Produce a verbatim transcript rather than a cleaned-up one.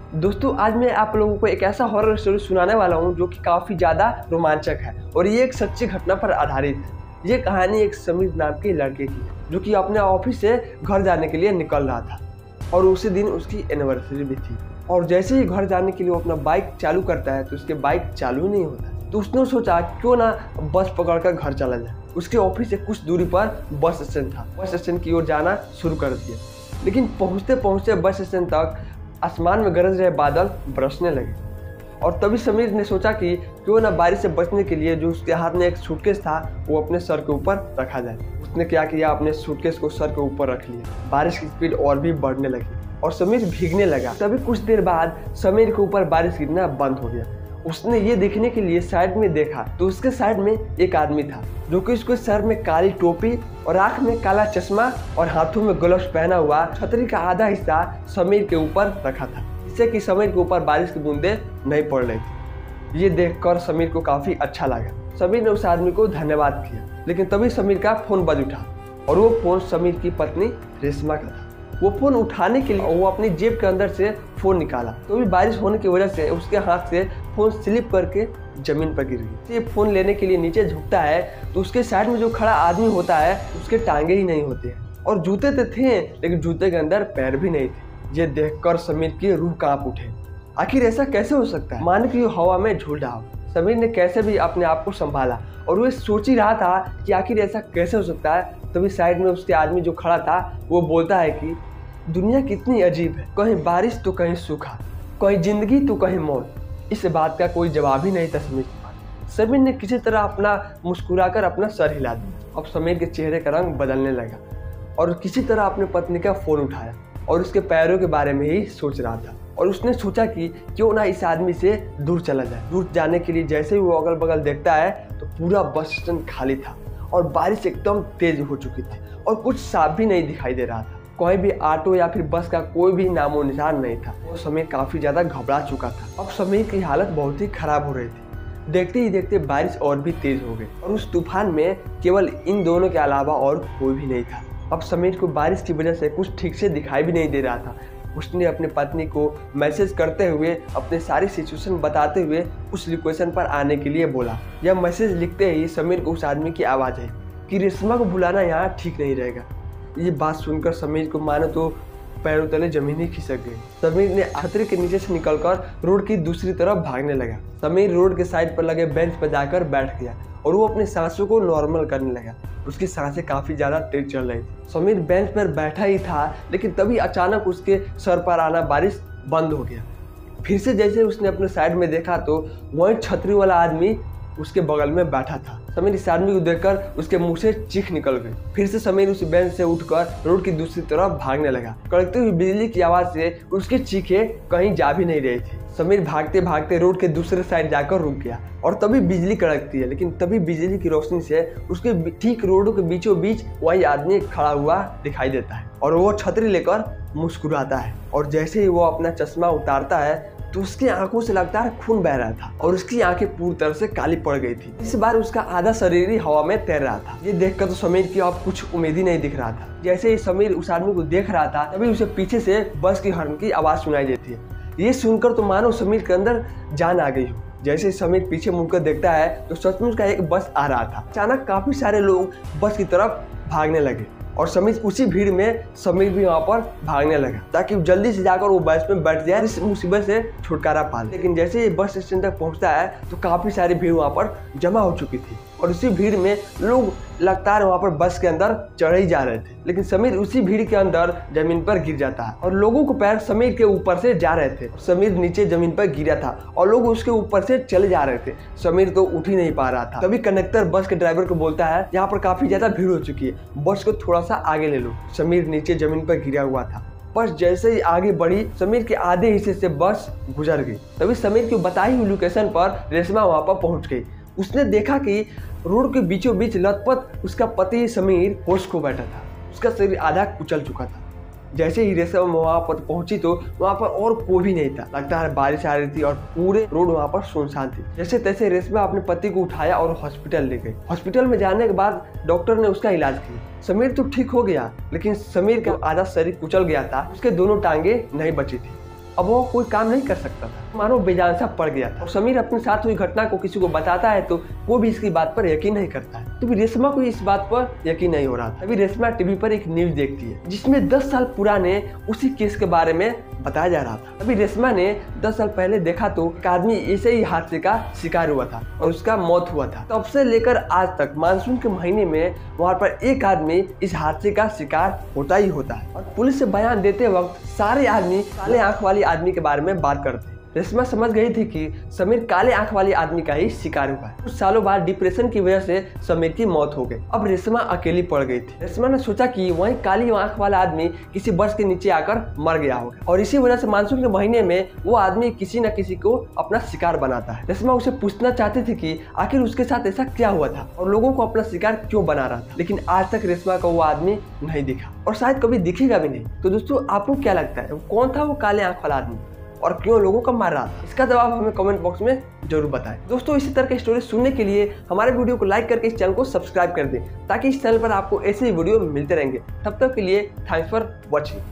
दोस्तों आज मैं आप लोगों को एक ऐसा हॉरर स्टोरी सुनाने वाला हूँ जो कि काफ़ी ज़्यादा रोमांचक है और ये एक सच्ची घटना पर आधारित है। ये कहानी एक समीर नाम के लड़के की है जो कि अपने ऑफिस से घर जाने के लिए निकल रहा था और उसी दिन उसकी एनिवर्सरी भी थी। और जैसे ही घर जाने के लिए वो अपना बाइक चालू करता है तो उसके बाइक चालू नहीं होता। तो उसने सोचा क्यों ना बस पकड़कर घर चला जाए। उसके ऑफिस से कुछ दूरी पर बस स्टैंड था। बस स्टैंड की ओर जाना शुरू कर दिया, लेकिन पहुँचते पहुँचते बस स्टैंड तक आसमान में गरज रहे बादल बरसने लगे। और तभी समीर ने सोचा कि क्यों ना बारिश से बचने के लिए जो उसके हाथ में एक सूटकेस था वो अपने सर के ऊपर रखा जाए। उसने क्या किया, अपने सूटकेस को सर के ऊपर रख लिया। बारिश की स्पीड और भी बढ़ने लगी और समीर भीगने लगा। तभी कुछ देर बाद समीर के ऊपर बारिश गिरना बंद हो गया। उसने ये देखने के लिए साइड में देखा तो उसके साइड में एक आदमी था जो कि उसके सर में काली टोपी और आंख में काला चश्मा और हाथों में ग्लव्स पहना हुआ छतरी का आधा हिस्सा समीर के ऊपर रखा था, जिससे कि समीर के ऊपर बारिश की बूंदें नहीं पड़ रही थी। ये देखकर समीर को काफी अच्छा लगा। समीर ने उस आदमी को धन्यवाद किया, लेकिन तभी समीर का फोन बज उठा और वो फोन समीर की पत्नी रेशमा का था। वो फोन उठाने के लिए वो अपनी जेब के अंदर से फोन निकाला तो भी बारिश होने की वजह से उसके हाथ से फोन स्लिप करके जमीन पर गिर गई। ये फोन लेने के लिए नीचे झुकता है तो उसके साइड में जो खड़ा आदमी होता है उसके टांगे ही नहीं होते हैं और जूते तो थे लेकिन जूते के अंदर पैर भी नहीं थे। ये देखकर समीर की रूह कांप उठे। आखिर ऐसा कैसे हो सकता है? मान कि हवा में झूल रहा हो। समीर ने कैसे भी अपने आप को संभाला और वो सोच ही रहा था कि आखिर ऐसा कैसे हो सकता है। तभी साइड में उसके आदमी जो खड़ा था वो बोलता है कि दुनिया कितनी अजीब है, कहीं बारिश तो कहीं सूखा, कहीं जिंदगी तो कहीं मौत। इस बात का कोई जवाब ही नहीं था समीर के पास। समीर ने किसी तरह अपना मुस्कुराकर अपना सर हिला दिया। अब समीर के चेहरे का रंग बदलने लगा और किसी तरह अपने पत्नी का फोन उठाया और उसके पैरों के बारे में ही सोच रहा था। और उसने सोचा कि क्यों ना इस आदमी से दूर चला जाए। दूर जाने के लिए जैसे ही वो अगल बगल देखता है तो पूरा बस स्टैंड खाली था और बारिश एकदम तेज हो चुकी थी और कुछ साफ भी नहीं दिखाई दे रहा था। कोई भी ऑटो या फिर बस का कोई भी नामो निशान नहीं था। वो समीर काफी ज्यादा घबरा चुका था। अब समीर की हालत बहुत ही खराब हो रही थी। देखते ही देखते बारिश और भी तेज हो गई और उस तूफान में केवल इन दोनों के अलावा और कोई भी नहीं था। अब समीर को बारिश की वजह से कुछ ठीक से दिखाई भी नहीं दे रहा था। उसने अपनी पत्नी को मैसेज करते हुए अपने सारी सिचुएशन बताते हुए उस लोकेशन पर आने के लिए बोला। यह मैसेज लिखते ही समीर को उस आदमी की आवाज़ आई कि रेशमा को बुलाना यहाँ ठीक नहीं रहेगा। ये बात सुनकर समीर को मानो तो पैरों तले जमीन ही खिसक गई। समीर ने छतरी के नीचे से निकलकर रोड की दूसरी तरफ भागने लगा। समीर रोड के साइड पर लगे बेंच पर जाकर बैठ गया और वो अपनी सांसों को नॉर्मल करने लगा। उसकी सांसें काफी ज्यादा तेज चल रही थी। समीर बेंच पर बैठा ही था, लेकिन तभी अचानक उसके सर पर आना बारिश बंद हो गया। फिर से जैसे उसने अपने साइड में देखा तो वही छतरी वाला आदमी उसके बगल में बैठा था। समीर इस आदमी को देखकर उसके मुंह से चीख निकल गई। फिर से समीर उस बेंच से उठकर रोड की दूसरी तरफ भागने लगा। कड़कती हुई बिजली की आवाज से उसकी चीखें कहीं जा भी नहीं रही थी। समीर भागते भागते रोड के दूसरे साइड जाकर रुक गया और तभी बिजली कड़कती है, लेकिन तभी बिजली की रोशनी से उसके ठीक रोडों के बीचों बीच वही आदमी खड़ा हुआ दिखाई देता है और वो छतरी लेकर मुस्कुराता है। और जैसे ही वो अपना चश्मा उतारता है तो उसकी आंखों से लगातार खून बह रहा था और उसकी आंखें पूरी तरह से काली पड़ गई थी। इस बार उसका आधा शरीर ही हवा में तैर रहा था। ये देखकर तो समीर की अब कुछ उम्मीद ही नहीं दिख रहा था। जैसे ही समीर उस आदमी को देख रहा था तभी उसे पीछे से बस की हॉर्न की आवाज सुनाई देती है। ये सुनकर तो मानो समीर के अंदर जान आ गई हो। जैसे ही समीर पीछे मुड़कर देखता है तो सचमुच का एक बस आ रहा था। अचानक काफी सारे लोग बस की तरफ भागने लगे और समीर उसी भीड़ में समीर भी वहां पर भागने लगा ताकि जल्दी से जाकर वो बस में बैठ जाए, इस मुसीबत से छुटकारा पा ले। लेकिन जैसे ही बस स्टैंड तक पहुंचता है तो काफी सारी भीड़ वहां पर जमा हो चुकी थी और उसी भीड़ में लोग लगातार वहां पर बस के अंदर चढ़ ही जा रहे थे। लेकिन समीर उसी भीड़ के अंदर जमीन पर गिर जाता है और लोगों को पैर समीर के ऊपर से जा रहे थे। समीर नीचे जमीन पर गिरा था और लोग उसके ऊपर से चले जा रहे थे। समीर तो उठ ही नहीं पा रहा था। तभी कंडक्टर बस के ड्राइवर को बोलता है यहाँ पर काफी ज्यादा भीड़ हो चुकी है, बस को थोड़ा सा आगे ले लो। समीर नीचे जमीन पर गिरा हुआ था। बस जैसे ही आगे बढ़ी समीर के आधे हिस्से से बस गुजर गई। तभी समीर की बताई हुई लोकेशन पर रेशमा वहां पर पहुंच गई। उसने देखा कि रोड के बीचों बीच लथपथ उसका पति समीर होश खो बैठा था। उसका शरीर आधा कुचल चुका था। जैसे ही रेशमा वहां पर पहुंची तो वहां पर और कोई भी नहीं था। लगता है बारिश आ रही थी और पूरे रोड वहां पर सुनसान थी। जैसे तैसे रेशमा अपने पति को उठाया और हॉस्पिटल ले गई। हॉस्पिटल में जाने के बाद डॉक्टर ने उसका इलाज किया। समीर तो ठीक हो गया, लेकिन समीर का आधा शरीर कुचल गया था, उसके दोनों टांगे नहीं बची थी। अब वो कोई काम नहीं कर सकता था, मानो बेजान सा पड़ गया था। और समीर अपने साथ हुई घटना को किसी को बताता है तो वो भी इसकी बात पर यकीन नहीं करता है। तभी रेशमा को इस बात पर यकीन नहीं हो रहा था। तभी रेशमा टीवी पर एक न्यूज देखती है जिसमें दस साल पुराने उसी केस के बारे में बताया जा रहा था। अभी रेशमा ने दस साल पहले देखा तो एक आदमी ऐसे ही हादसे का शिकार हुआ था और उसका मौत हुआ था। तब से लेकर आज तक मानसून के महीने में वहाँ पर एक आदमी इस हादसे का शिकार होता ही होता है। और पुलिस से बयान देते वक्त सारे आदमी काले आंख वाली आदमी के बारे में बात करते हैं। रेशमा समझ गई थी कि समीर काले आंख वाली आदमी का ही शिकार हुआ है। कुछ सालों बाद डिप्रेशन की वजह से समीर की मौत हो गई। अब रेशमा अकेली पड़ गई थी। रेशमा ने सोचा कि वही काली आंख वाला आदमी किसी बस के नीचे आकर मर गया होगा और इसी वजह से मानसून के महीने में वो आदमी किसी न किसी को अपना शिकार बनाता है। रेशमा उसे पूछना चाहती थी कि आखिर उसके साथ ऐसा क्या हुआ था और लोगों को अपना शिकार क्यों बना रहा था, लेकिन आज तक रेशमा का वो आदमी नहीं दिखा और शायद कभी दिखेगा भी नहीं। तो दोस्तों, आपको क्या लगता है कौन था वो काले आंख वाला आदमी और क्यों लोगों का मार रहा था? इसका जवाब हमें कमेंट बॉक्स में जरूर बताएं। दोस्तों, इसी तरह की स्टोरी सुनने के लिए हमारे वीडियो को लाइक करके इस चैनल को सब्सक्राइब कर दें ताकि इस चैनल पर आपको ऐसे ही वीडियो मिलते रहेंगे। तब तक के लिए थैंक्स फॉर वॉचिंग।